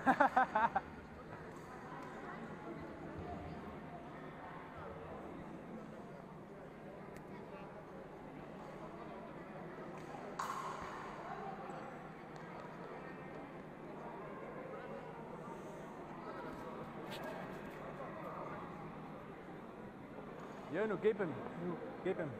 Jönu, gib ihm. Gib ihm.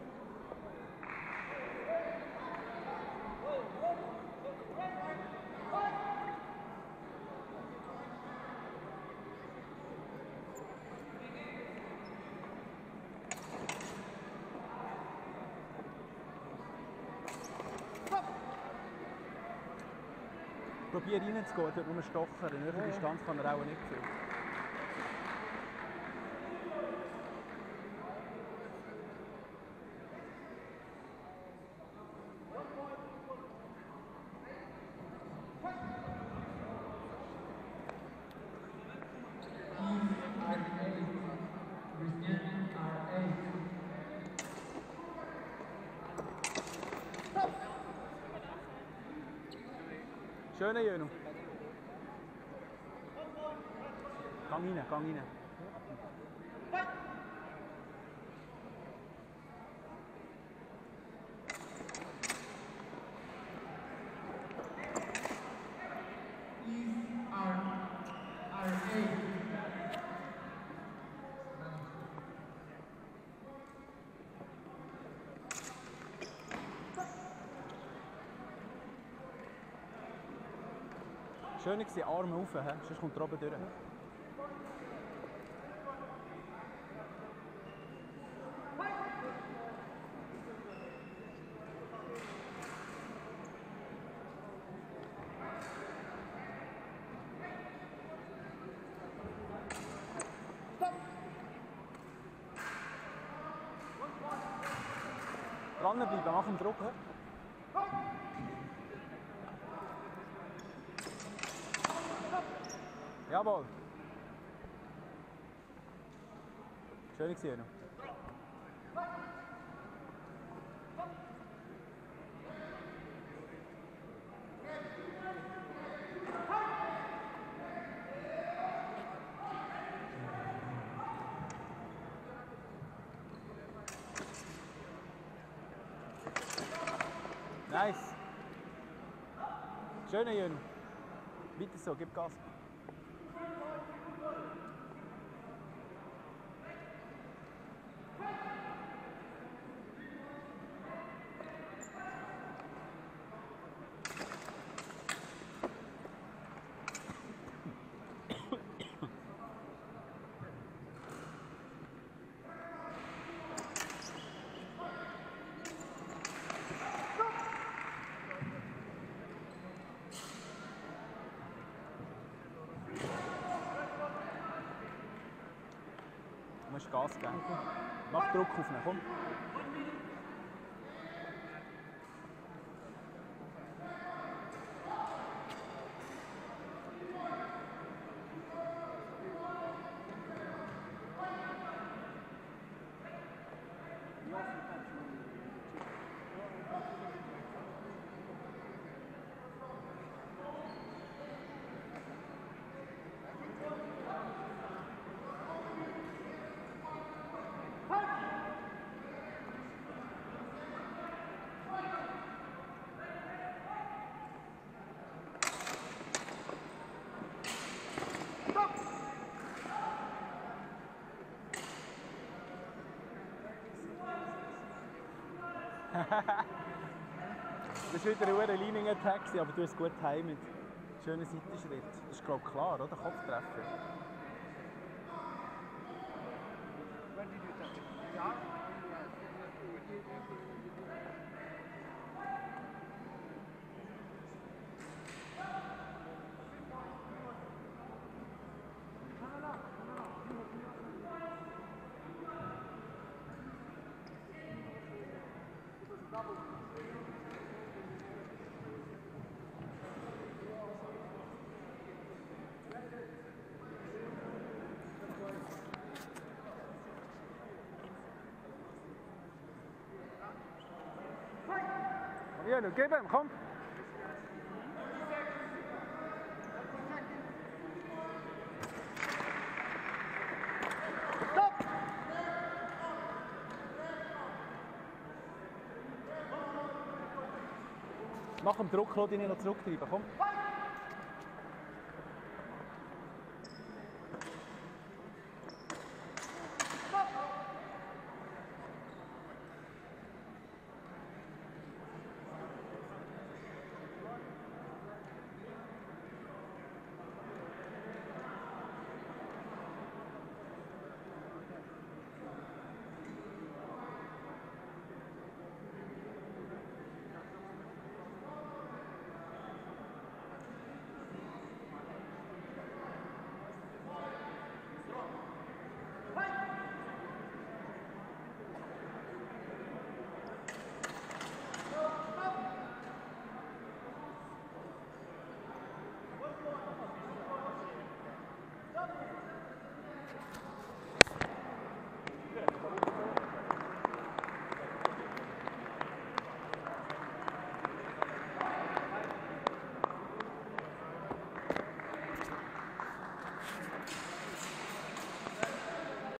Probier reinzugehen, dort nur stochern. In der Distanz kann er auch nicht viel. Schöner Jönu. Gang rein, gang rein. Schön war, Arme rauf, sonst kommt er oben durch. Dranbleiben, mach den Druck. Jawohl. Schön gesehen. Nice. Schöner Jön. Weiter so, gib Gas. Du musst Gas geben. Mach Druck aufnehmen, komm. Das war wieder ein Leaning-Attack, aber du hast gut timet. Schöner Seitenschritt. Das ist, glaube ich, klar, oder? Kopftreffer. When did you touch it? Yeah. Jönu, gib ihm, komm! Nach dem Druck lass dich nicht noch zurücktreiben. Komm.